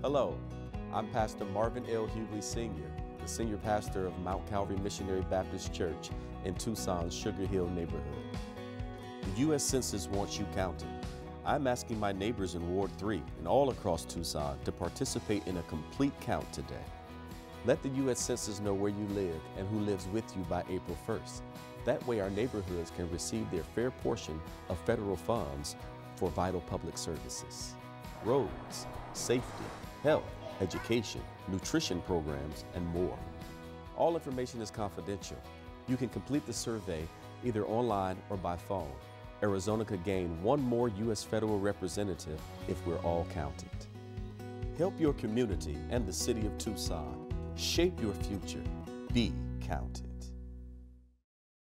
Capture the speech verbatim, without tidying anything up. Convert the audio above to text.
Hello, I'm Pastor Marvin L. Hugley Senior, the senior pastor of Mount Calvary Missionary Baptist Church in Tucson's Sugar Hill neighborhood. The U S Census wants you counted. I'm asking my neighbors in Ward three and all across Tucson to participate in a complete count today. Let the U S Census know where you live and who lives with you by April first. That way our neighborhoods can receive their fair portion of federal funds for vital public services. Roads, safety, health, education, nutrition programs, and more. All information is confidential. You can complete the survey either online or by phone. Arizona could gain one more U S federal representative if we're all counted. Help your community and the city of Tucson. Shape your future. Be counted.